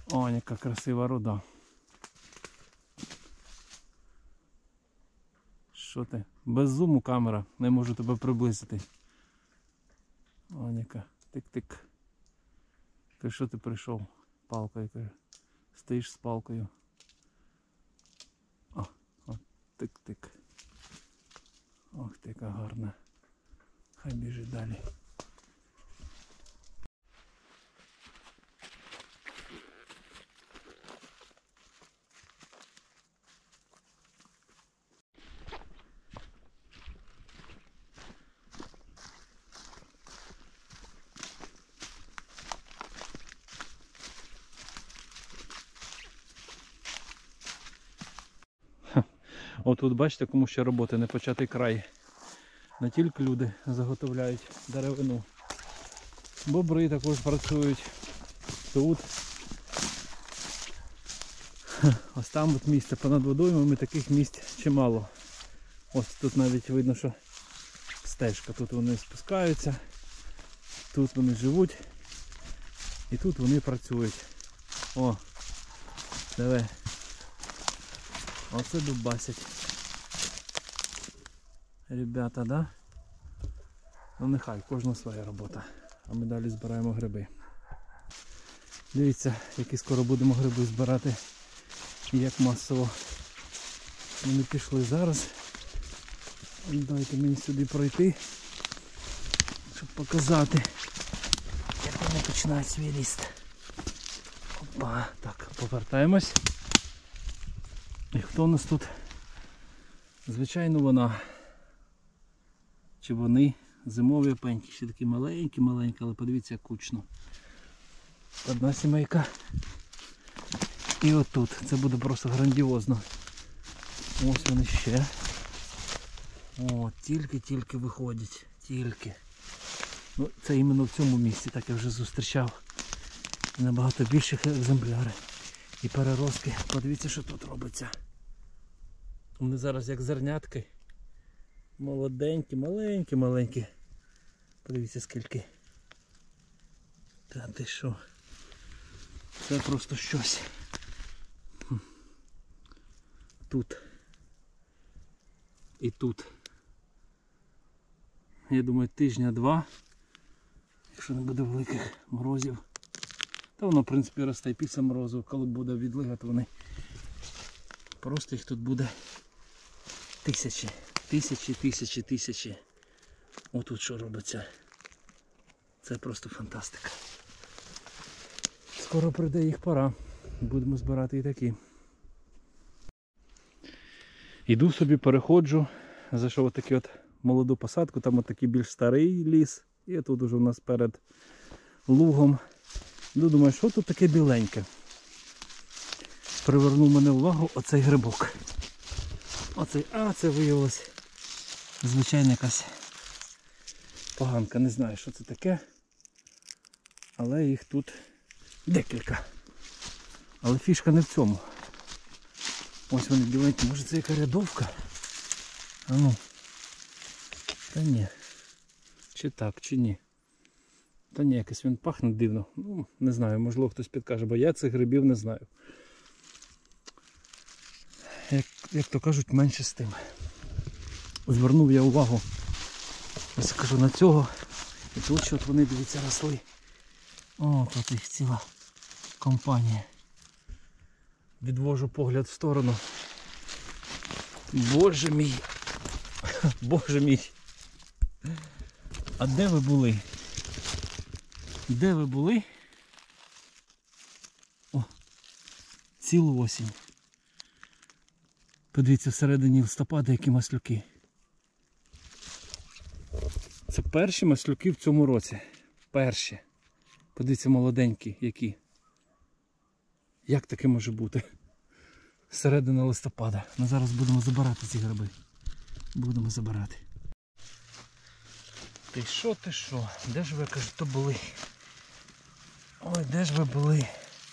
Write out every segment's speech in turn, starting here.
О, яка красива руда. Що ти? Без зуму камера, не можу тебе приблизити. О, яка. Тик-тик. Ти що ти прийшов? Палкою. Стоїш з палкою. О, тик-тик. Ох ти, яка гарна. Хай біжить далі. Отут бачите, кому ще роботи не початий край. Не тільки люди заготовляють деревину. Бобри також працюють. Тут. Ось там от місце понад водоймами, таких місць чимало. Ось тут навіть видно, що стежка. Тут вони спускаються, тут вони живуть і тут вони працюють. О, диви. Оце дубасять. Ребята, да? Ну нехай, кожна своя робота. А ми далі збираємо гриби. Дивіться, які скоро будемо гриби збирати. І як масово вони пішли зараз. Дайте мені сюди пройти, щоб показати, як вони починають свій ріст. Опа, так, повертаємось. І хто у нас тут? Звичайно вона. Чи вони зимові пеньки, ще такі маленькі, але подивіться, як кучно. Одна сімейка. І отут. Це буде просто грандіозно. Ось вони ще. О, тільки виходять. Тільки. Ну, це іменно в цьому місці, так я вже зустрічав. Набагато більших екземплярів. І переростки. Подивіться, що тут робиться. Вони зараз як зернятки. Молоденькі, маленькі. Подивіться скільки. Та ти що? Це просто щось. Тут. І тут. Я думаю, тижня-два. Якщо не буде великих морозів. Та воно, в принципі, росте і після морозу. Коли буде відлига, то вони просто їх тут буде тисячі. Отут що робиться. Це просто фантастика. Скоро прийде їх пора. Будемо збирати і такі. Іду собі, переходжу. Зайшов отаку от молоду посадку. Там отакий більш старий ліс. І тут уже у нас перед лугом. Думаю, що тут таке біленьке. Привернув мене увагу оцей грибок. Це виявилось звичайна якась поганка. Не знаю, що це таке. Але їх тут декілька. Але фішка не в цьому. Ось вони біленькі. Може це яка рядовка? А ну. Та ні. Чи так, чи ні. Та ні, якось він пахне дивно. Ну, не знаю, можливо хтось підкаже, бо я цих грибів не знаю. Як то кажуть, менше з тим. Звернув я увагу, ось кажу, на цього. І тут що вони, дивіться, росли. О, тут їх ціла компанія. Відвожу погляд в сторону. Боже мій! Боже мій! А де ви були? Де ви були? О, цілу осінь. Подивіться, всередині листопада які маслюки. Це перші маслюки в цьому році. Перші. Подивіться, молоденькі які. Як таке може бути? Середина листопада. Ми зараз будемо забирати ці гриби. Будемо забирати. Ти що? Де ж ви, кажуть, то були? Ой, де ж ви були?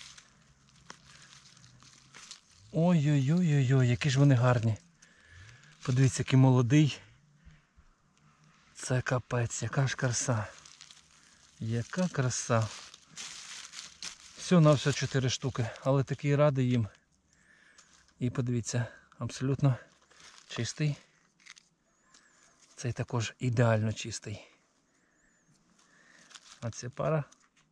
Ой-ой-ой-ой-ой, які ж вони гарні. Подивіться, який молодий. Це капець, яка ж краса. Яка краса. Все на все 4 штуки, але такий радий їм. І подивіться, абсолютно чистий. Цей також ідеально чистий. А ця пара,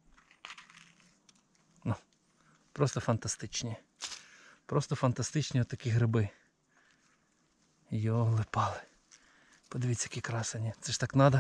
ну, просто фантастичні. Просто фантастичні отакі гриби. Йоли-пали. Подивіться, які красені. Це ж так надо.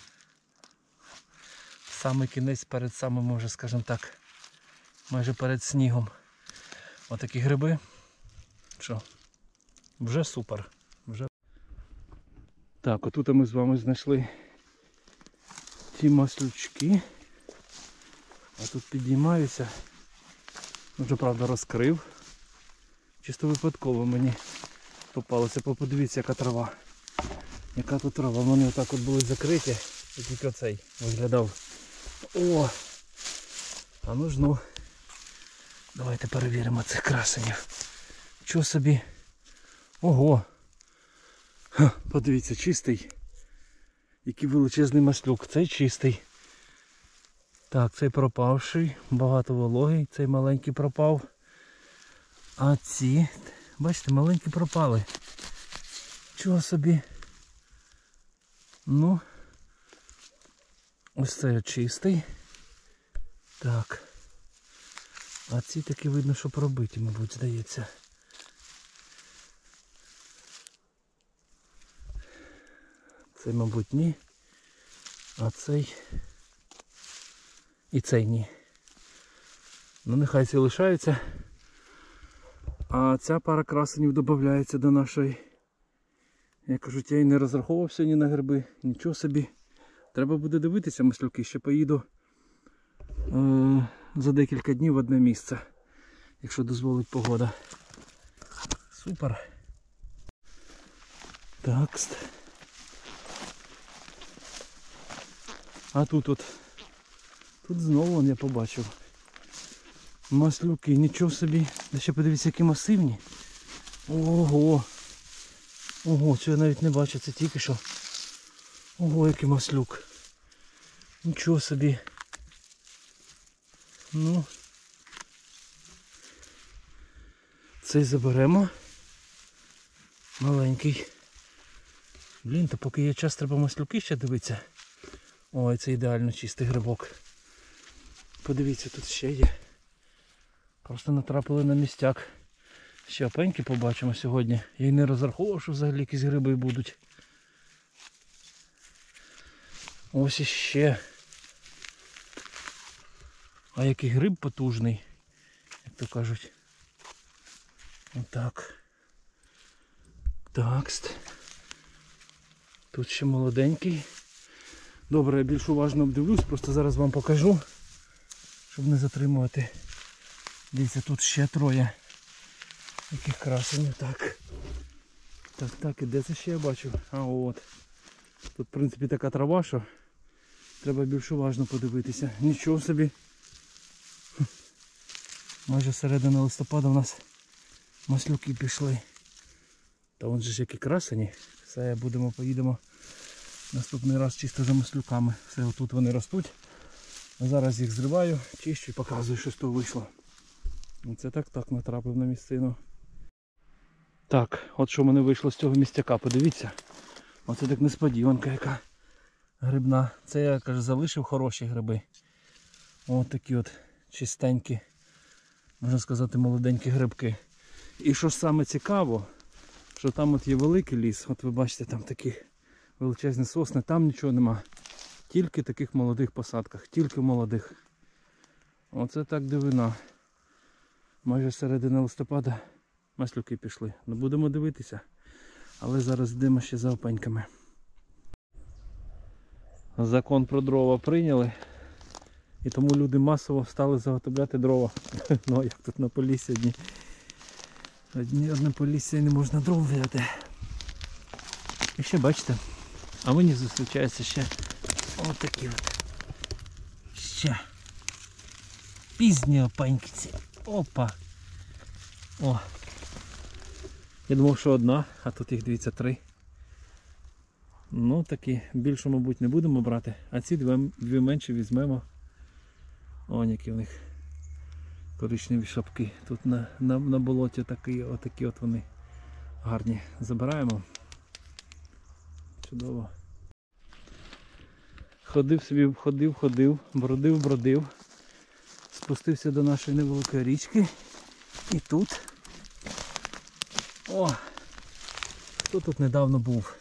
Самий кінець перед самим, може, скажімо так, майже перед снігом. Отакі гриби. Що? Вже супер. Вже... Так, отут ми з вами знайшли ці маслючки. А тут підіймаюся. Вже, правда, розкрив. Чисто випадково мені попалося. Подивіться, яка трава. Яка тут трава. Вони отак от були закриті. І тільки оцей виглядав. О! А ну ж ну. Давайте перевіримо цих красенів. Чого собі? Ого! Ха, подивіться, чистий. Який величезний маслюк. Цей чистий. Так, цей пропавший. Багато вологий. Цей маленький пропав. А ці, бачите, маленькі пропали. Чого собі? Ну, ось цей чистий. Так. А ці таки видно, що пробиті, мабуть, здається. Цей, мабуть, ні. А цей... І цей ні. Ну, нехай ці лишаються. А ця пара красенів додається до нашої. Я кажу, я і не розраховувався ні на гриби, нічого собі. Треба буде дивитися, маслюки, ще поїду за декілька днів в одне місце, якщо дозволить погода. Супер. Так. А тут знову я побачив. Маслюки, нічого собі. Да ще подивіться, які масивні. Ого. Ого, цього я навіть не бачу, це тільки що. Ого, який маслюк. Нічого собі. Ну. Цей заберемо. Маленький. Блін, то поки є час, треба маслюки ще дивитися. Ой, це ідеально чистий грибок. Подивіться, тут ще є. Просто натрапили на містяк. Ще опеньки побачимо сьогодні. Я й не розраховував, що взагалі якісь гриби будуть. Ось іще. А який гриб потужний, як то кажуть. Отак. Так. Тут ще молоденький. Добре, я більш уважно обдивлюсь, просто зараз вам покажу, щоб не затримувати. Дивіться, тут ще троє. Яких красенів, так. Так, і де це ще я бачу? А от. Тут в принципі така трава, що треба більш уважно подивитися. Нічого собі. Майже середина листопада у нас маслюки пішли. Та вон же ж які красені. Все, поїдемо наступний раз чисто за маслюками. Все, отут вони ростуть. А зараз їх зриваю, чищу і показую, що з того вийшло. Оце так натрапив на місцину. Так, от що в мене вийшло з цього містяка, подивіться. Оце так несподіванка яка грибна. Це я, кажу, залишив хороші гриби. Ось такі от чистенькі, можна сказати, молоденькі грибки. І що ж саме цікаво, що там от є великий ліс, от ви бачите, там такі величезні сосни, там нічого нема. Тільки в таких молодих посадках, тільки молодих. Оце так дивина. Майже середина листопада маслюки пішли. Ну будемо дивитися. Але зараз йдемо ще за опеньками. Закон про дрова прийняли. І тому люди масово стали заготовляти дрова. Ну як тут на Поліссі одне Полісся і не можна дров взяти. І ще бачите, а мені зустрічаються ще ось такі от. Ще пізні опеньки ці. Опа! О! Я думав, що одна, а тут їх, дивіться, 3. Ну такі, більше, мабуть, не будемо брати, а ці дві менші візьмемо. О, які в них Коричневі шапки. Тут на болоті отакі от вони гарні. Забираємо. Чудово. Ходив собі, ходив, бродив. Спустився до нашої невеликої річки. І тут. О! Хто тут недавно був?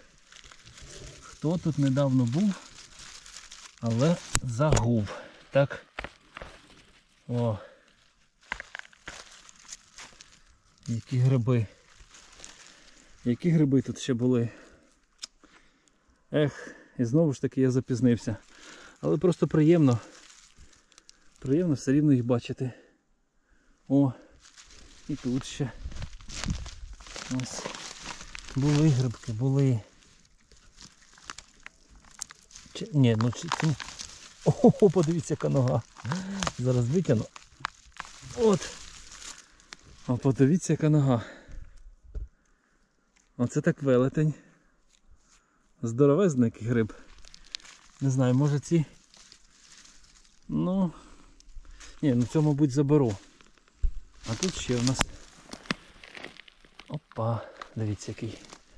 Але загув. Так. О! Які гриби. Які гриби тут ще були. Ех, і знову ж таки я запізнився. Але просто приємно. Приємно все рівно їх бачити. О, і тут ще. Ось. Були грибки, були. Ні, ну чи... Ого, подивіться, яка нога. Зараз витягну. От. О, подивіться, яка нога. Оце так велетень. Здоровезний гриб. Не знаю, може ці... Ну... Ні, ну це, мабуть, заберу. А тут ще у нас... Опа, дивіться який.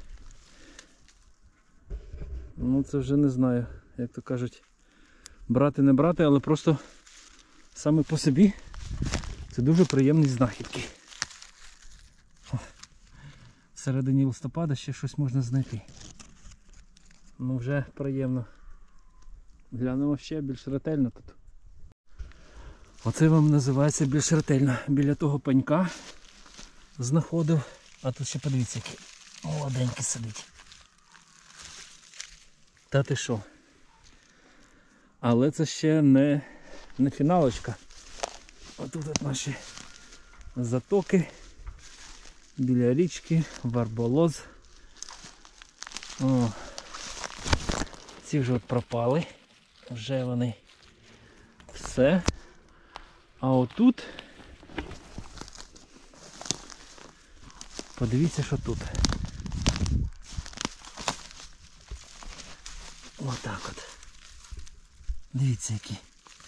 Ну це вже не знаю, як то кажуть, брати не брати, але просто саме по собі це дуже приємні знахідки. В середині листопада ще щось можна знайти. Ну вже приємно. Глянемо ще більш ретельно тут. Оце вам називається більш ретельно. Біля того пенька знаходив. А тут ще подивіться, який молоденький сидить. Та ти що? Але це ще не фіналочка. Отут от наші затоки. Біля річки, варболоз. О, ці вже от пропали. Вже вони все. А отут, подивіться, що тут. Отак от. Дивіться які.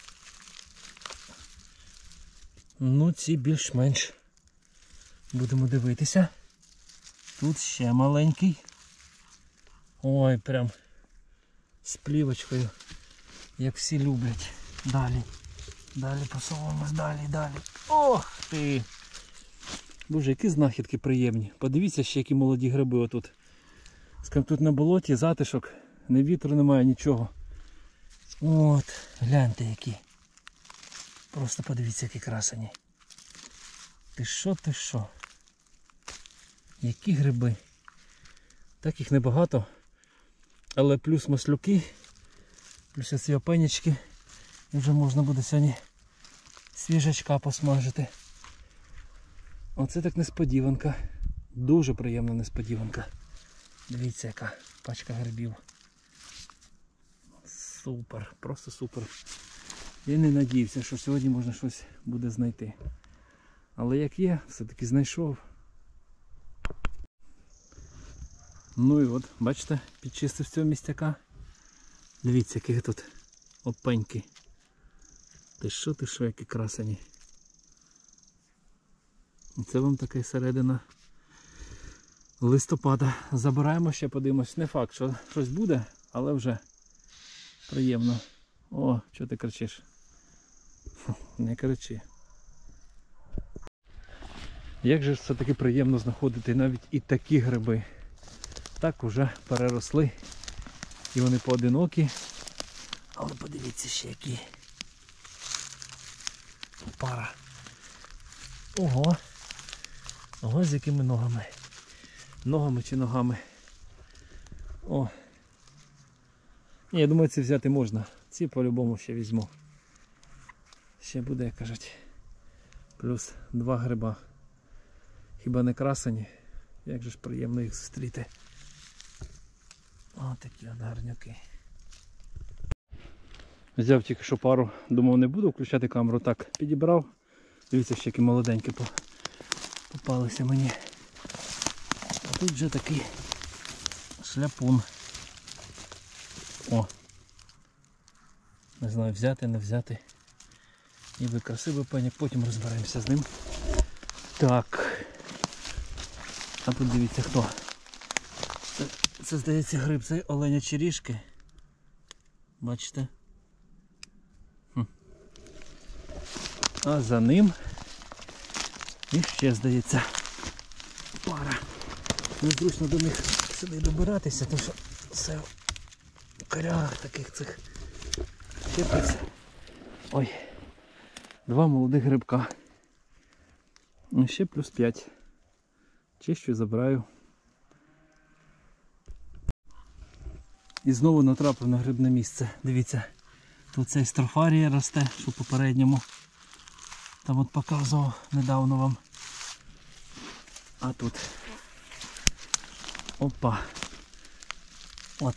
Ну ці більш-менш. Будемо дивитися. Тут ще маленький. Ой, прям з плівочкою, як всі люблять. Далі. Далі посовуємось, далі. Ох ти! Боже, які знахідки приємні. Подивіться ще, які молоді гриби отут. Скажімо, тут на болоті затишок, ні вітру немає, нічого. От, гляньте які. Просто подивіться, які красені. Ти що? Які гриби. Так їх небагато. Але плюс маслюки, плюс ці опенечки. І вже можна буде сьогодні свіжачка посмажити. Оце так несподіванка. Дуже приємна несподіванка. Дивіться, яка пачка грибів. Супер, просто супер. Я не надіявся, що сьогодні можна щось буде знайти. Але як є, все-таки знайшов. Ну і от, бачите, підчистив цього містяка. Дивіться, які тут опеньки. Ти що, які красені. Це вам така середина листопада. Забираємо ще, подивимось. Не факт, що щось буде, але вже приємно. О, що ти кричиш? Не кричи. Як же все-таки приємно знаходити навіть і такі гриби. Так уже переросли. І вони поодинокі. Але подивіться ще які. Пара. Ого. Ого, з якими ногами. Ногами чи ногами. О. Ні, я думаю, ці взяти можна. Ці по-любому ще візьму. Ще буде, як кажуть, плюс 2 гриба. Хіба не красені? Як же ж приємно їх зустріти. О, такі от гарнюки. Взяв тільки що пару, думав не буду включати камеру, так підібрав. Дивіться, ще які молоденькі попалися мені. А тут вже такий шляпун. О! Не знаю, взяти, не взяти. Ніби красивий пеньок, потім розберемося з ним. Так. А тут дивіться хто. Це здається гриб, це оленячі ріжки. Бачите? А за ним і ще здається пара. Незручно до них сюди добиратися, тому що все в корягах таких цих щепиться. Ой, 2 молодих грибка. І ще плюс 5. Чищу, забираю. І знову натрапив на грибне місце. Дивіться, тут цей строфарія росте, що попередньому. Там от показував недавно вам. А тут. Опа. От.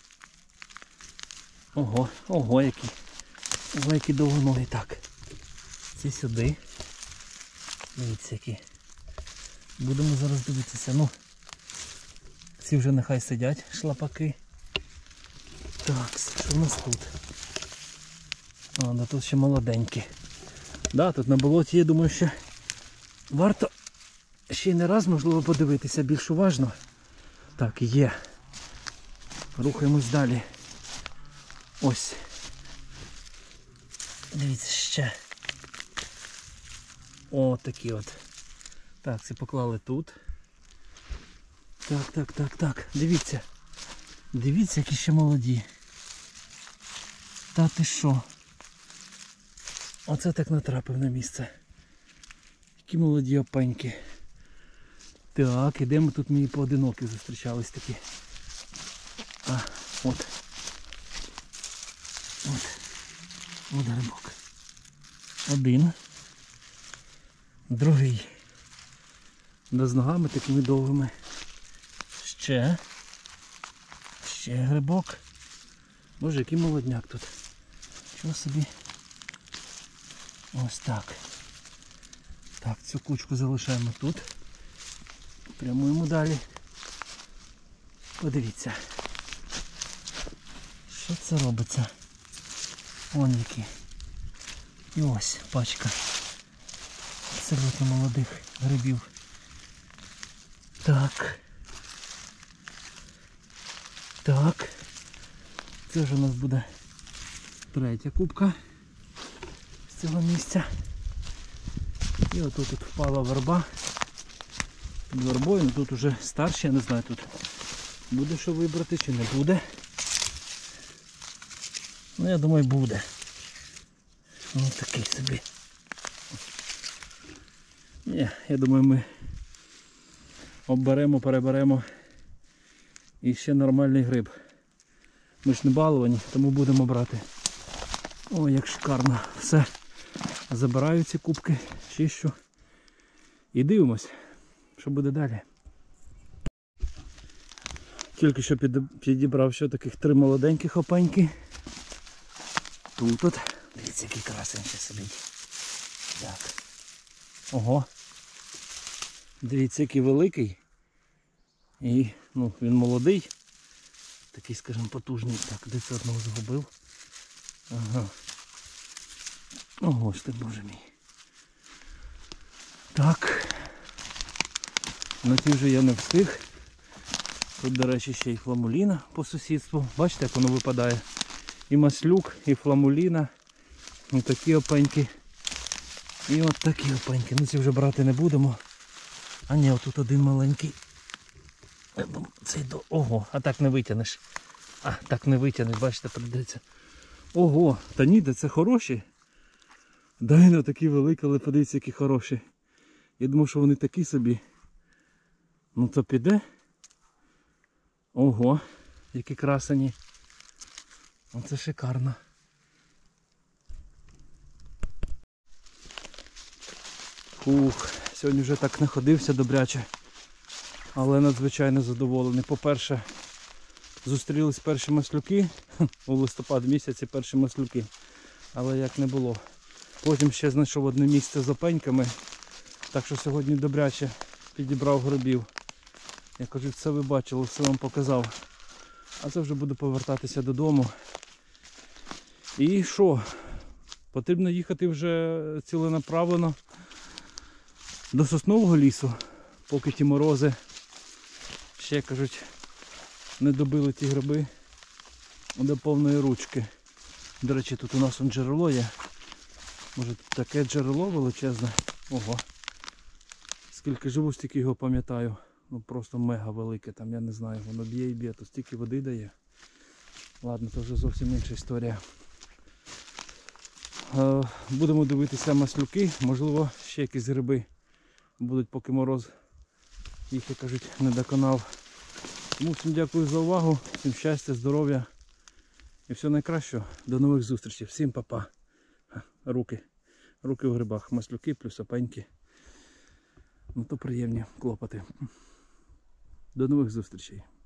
Ого, ого який. Ого, які довгоногі. Так. Ці сюди. Дивіться які. Будемо зараз дивитися. Ну, ці вже нехай сидять, шлапаки. Так, що в нас тут? А, да тут ще молоденькі. Да, тут на болоті, я думаю, що варто ще й не раз, можливо, подивитися більш уважно. Так, є. Рухаємось далі. Ось. Дивіться, ще. О, такі от. Так, це поклали тут. Так. Дивіться. Дивіться, які ще молоді. Та ти що? Оце так натрапив на місце. Які молоді опеньки. Так, ідемо, тут мені поодинокі зустрічались такі. А, от. От грибок. Один. Другий. Да з ногами такими довгими. Ще грибок. Боже, який молодняк тут. Чого собі? Ось так. Так, цю кучку залишаємо тут. Прямуємо далі. Подивіться. Що це робиться? Вон які. І ось пачка абсолютно молодих грибів. Так. Так. Це вже у нас буде 3-я кубка з цього місця. І отут впала верба. Під вербою, ну тут вже старші, я не знаю, тут буде що вибрати чи не буде. Ну я думаю буде. Ось такий собі. Ні, я думаю ми обберемо, переберемо і ще нормальний гриб. Ми ж не баловані, тому будемо брати. Ой, як шикарно. Все. Забираю ці кубки, чищу і дивимось, що буде далі. Тільки що підібрав ще таких 3 молоденьких опеньки. Тут. Дивіться, який красень ще сидить. Так. Ого. Дивіться, який великий. І ну, він молодий. Такий, скажімо, потужний. Так, де це одного загубив? Ага. Ого ж ти, боже мій. Так. На ті вже я не встиг. Тут, до речі, ще й фламуліна по сусідству. Бачите, як воно випадає? І маслюк, і фламуліна. Ось такі опеньки. І от такі опеньки. Ну ці вже брати не будемо. А ні, отут один маленький. Цей до... Ого, а так не витягнеш. А, так не витягнеш, бачите, прийдеться. Ого, та ні, де це хороші. Дай на такі великі, але подивіться, які хороші. Я думав, що вони такі собі. Ну то піде. Ого, які красені. Оце шикарно. Фух, сьогодні вже так находився добряче. Але надзвичайно задоволений. По-перше, зустрілись перші маслюки. У листопад місяці перші маслюки. Але як не було. Потім ще знайшов одне місце з опеньками. Так що сьогодні добряче підібрав грибів. Я кажу, все ви бачили, все вам показав. А це вже буду повертатися додому. І що? Потрібно їхати вже ціленаправлено до соснового лісу, поки ті морози ще, кажуть, не добили ті гриби до повної ручки. До речі, тут у нас джерело є. Може таке джерело величезне. Ого. Скільки живу, стільки його пам'ятаю. Ну просто мега велике, там я не знаю, воно б'є і б'є, то стільки води дає. Ладно, це вже зовсім інша історія. Будемо дивитися маслюки, можливо ще якісь гриби будуть, поки мороз їх, як кажуть, не доконав. Тому всім дякую за увагу, всім щастя, здоров'я і всього найкращого. До нових зустрічей. Всім па-па. Руки в грибах, маслюки плюс опеньки. Ну то приємні клопоти. До нових зустрічей.